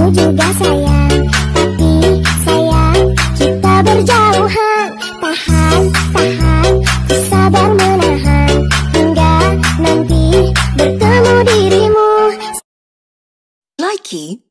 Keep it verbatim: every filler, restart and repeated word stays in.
juga sayang, tapi sayang kita berjauhan. Tahan, tahan, sabar menahan hingga nanti bertemu dirimu. Likey